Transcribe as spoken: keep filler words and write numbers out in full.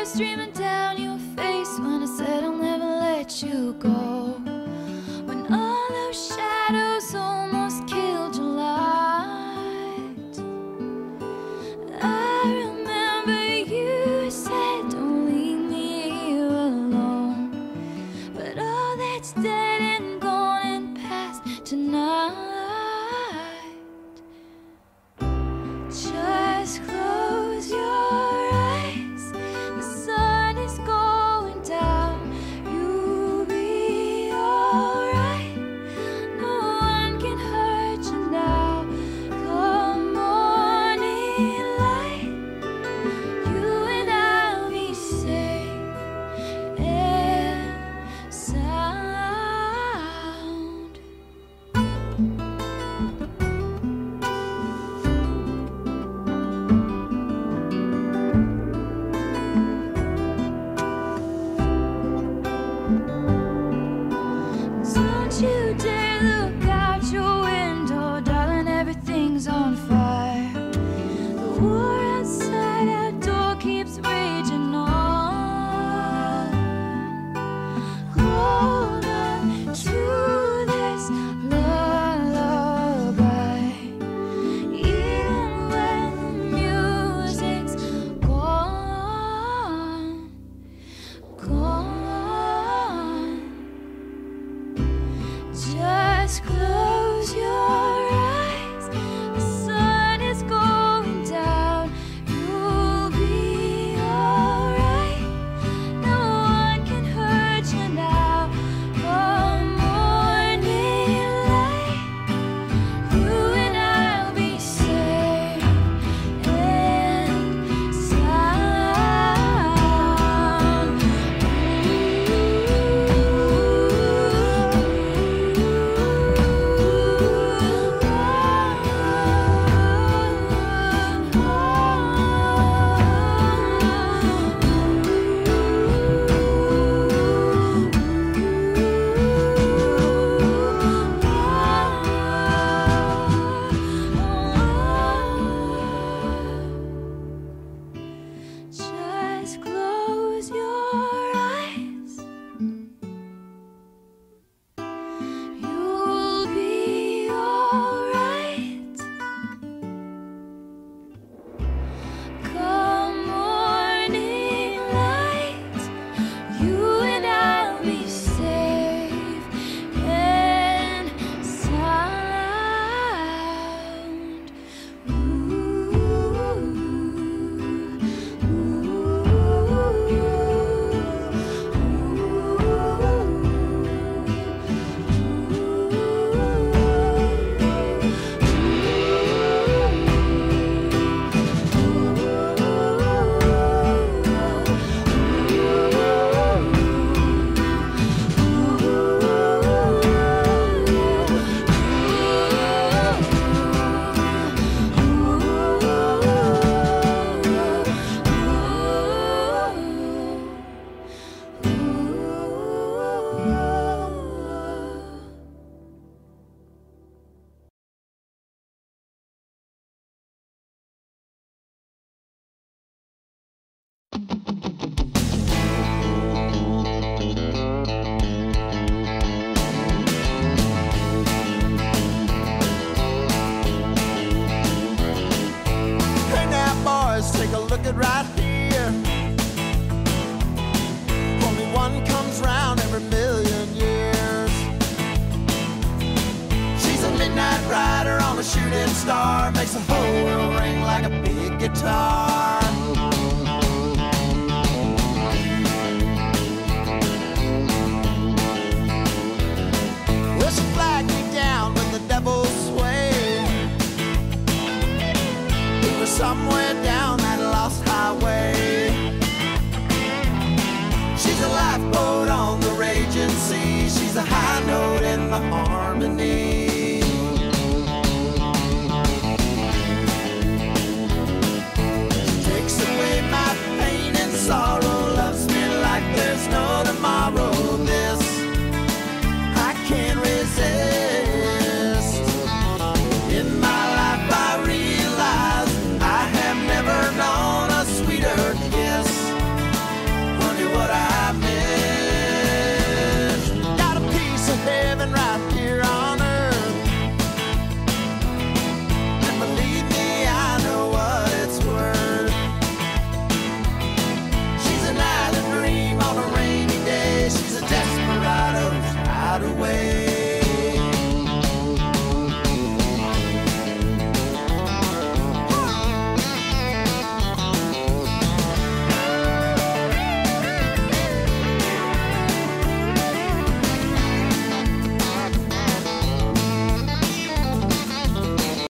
streaming down your face when I said I'll never let you go. When all those shadows almost killed your light, I remember you said don't leave me here alone. But all that's dead and gone and past tonight. Just close your eyes, the sun is going down. You'll be alright, no one can hurt you now. Come morning light, you and I'll be safe and sound. Don't you dare look out your window, darling, everything's on fire. The war outside our door keeps raging on. Hold on to this lullaby, even when the music's gone, gone. Just close your eyes, the sun is going down. You'll be alright, no one can hurt you now. Come morning light, you and I'll be safe and sound. Just close your eyes, you'll be alright. Come morning light, you and I'll be safe and sound. Hey now, boys, take a look at right here. Only one comes round every million years. She's a midnight rider on a shooting star, makes the whole world ring like a big guitar. Well, she flagged me down with the devil's sway. We were somewhere down that lost highway. She's a lifeboat on the raging sea. She's a high note in the harmony.